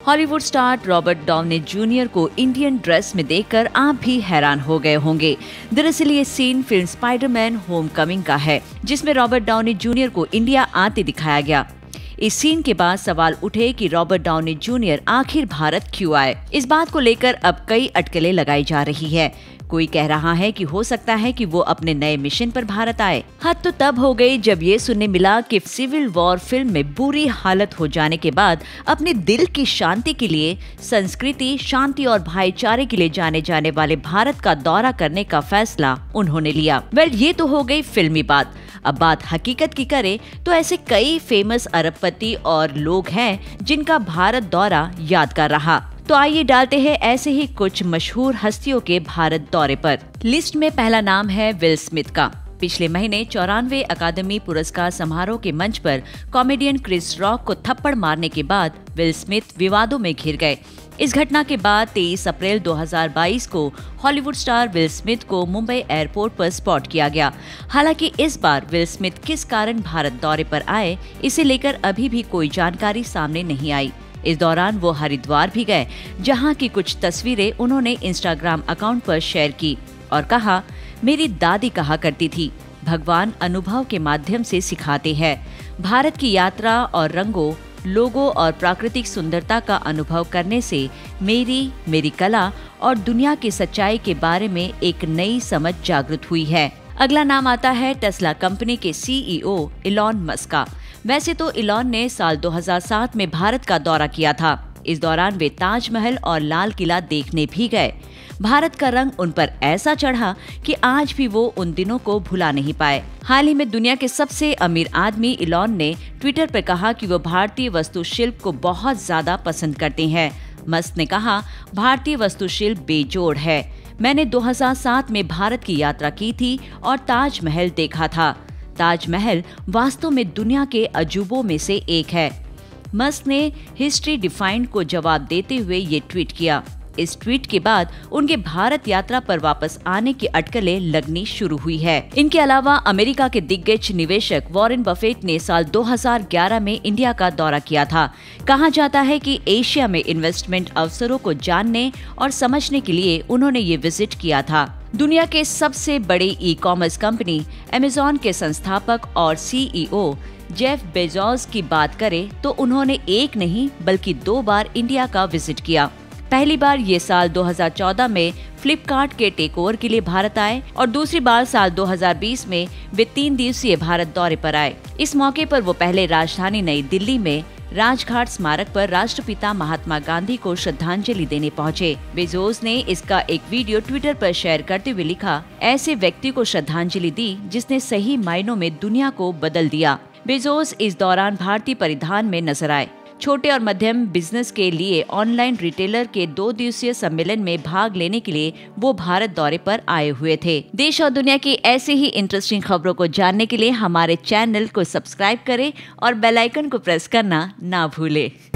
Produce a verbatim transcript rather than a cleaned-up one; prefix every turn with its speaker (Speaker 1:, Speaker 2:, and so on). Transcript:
Speaker 1: Hollywood star Robert Downey Junior को Indian dress में देखकर आप भी हैरान हो गए होंगे। दरअसल ये सीन फिल्म स्पाइडरमैन होमकमिंग का है, जिसमें रॉबर्ट डाउनी जूनियर को इंडिया आते दिखाया गया। इस सीन के बाद सवाल उठे कि रॉबर्ट डाउनी जूनियर आखिर भारत क्यों आए। इस बात को लेकर अब कई अटकलें लगाई जा रही है। कोई कह रहा है कि हो सकता है कि वो अपने नए मिशन पर भारत आए। हद तो तब हो गई जब ये सुनने मिला कि सिविल वॉर फिल्म में बुरी हालत हो जाने के बाद अपने दिल की शांति के लिए, संस्कृति, शांति और भाईचारे के लिए जाने जाने वाले भारत का दौरा करने का फैसला उन्होंने लिया। वेल, ये तो हो गई फिल्मी बात। अब बात हकीकत की करें तो ऐसे कई फेमस अरबपति और लोग हैं जिनका भारत दौरा यादगार रहा। तो आइए डालते हैं ऐसे ही कुछ मशहूर हस्तियों के भारत दौरे पर। लिस्ट में पहला नाम है विल स्मिथ का। पिछले महीने चौरानवे अकादमी पुरस्कार समारोह के मंच पर कॉमेडियन क्रिस रॉक को थप्पड़ मारने के बाद विल स्मिथ विवादों में घिर गए। इस घटना के बाद तेईस अप्रैल दो हज़ार बाईस को हॉलीवुड स्टार विल स्मिथ को मुंबई एयरपोर्ट पर स्पॉट किया गया। हालांकि इस बार विल स्मिथ किस कारण भारत दौरे पर आए, इसे लेकर अभी भी कोई जानकारी सामने नहीं आई। इस दौरान वो हरिद्वार भी गए, जहां की कुछ तस्वीरें उन्होंने इंस्टाग्राम अकाउंट पर शेयर की और कहा, मेरी दादी कहा करती थी, भगवान अनुभव के माध्यम से सिखाते हैं। भारत की यात्रा और रंगों, लोगों और प्राकृतिक सुंदरता का अनुभव करने से मेरी मेरी कला और दुनिया की सच्चाई के बारे में एक नई समझ जागृत हुई है। अगला नाम आता है टेस्ला कंपनी के सीईओ इलॉन मस्क का। वैसे तो इलॉन ने साल दो हज़ार सात में भारत का दौरा किया था। इस दौरान वे ताजमहल और लाल किला देखने भी गए। भारत का रंग उन पर ऐसा चढ़ा कि आज भी वो उन दिनों को भुला नहीं पाए। हाल ही में दुनिया के सबसे अमीर आदमी इलॉन ने ट्विटर पर कहा कि वो भारतीय वास्तुशिल्प को बहुत ज्यादा पसंद करते हैं। मस्क ने कहा, भारतीय वास्तुशिल्प बेजोड़ है। मैंने दो हज़ार सात में भारत की यात्रा की थी और ताजमहल देखा था। ताजमहल वास्तव में दुनिया के अजूबों में से एक है। मस्क ने हिस्ट्री डिफाइंड को जवाब देते हुए ये ट्वीट किया। इस ट्वीट के बाद उनके भारत यात्रा पर वापस आने की अटकलें लगनी शुरू हुई है। इनके अलावा अमेरिका के दिग्गज निवेशक वॉरेन बफेट ने साल दो हज़ार ग्यारह में इंडिया का दौरा किया था। कहा जाता है कि एशिया में इन्वेस्टमेंट अवसरों को जानने और समझने के लिए उन्होंने ये विजिट किया था। दुनिया के सबसे बड़े ई कॉमर्स कंपनी अमेज़न के संस्थापक और सीईओ जेफ बेजोस की बात करें तो उन्होंने एक नहीं बल्कि दो बार इंडिया का विजिट किया। पहली बार ये साल दो हज़ार चौदह में फ्लिपकार्ट के टेकओवर के लिए भारत आए और दूसरी बार साल दो हज़ार बीस में वे तीन दिवसीय भारत दौरे पर आए। इस मौके पर वो पहले राजधानी नई दिल्ली में राजघाट स्मारक पर राष्ट्रपिता महात्मा गांधी को श्रद्धांजलि देने पहुंचे। बेजोस ने इसका एक वीडियो ट्विटर पर शेयर करते हुए लिखा, ऐसे व्यक्ति को श्रद्धांजलि दी जिसने सही मायनों में दुनिया को बदल दिया। बेजोस इस दौरान भारतीय परिधान में नजर आए। छोटे और मध्यम बिजनेस के लिए ऑनलाइन रिटेलर के दो दिवसीय सम्मेलन में भाग लेने के लिए वो भारत दौरे पर आए हुए थे। देश और दुनिया की ऐसे ही इंटरेस्टिंग खबरों को जानने के लिए हमारे चैनल को सब्सक्राइब करें और बेल आइकन को प्रेस करना ना भूलें।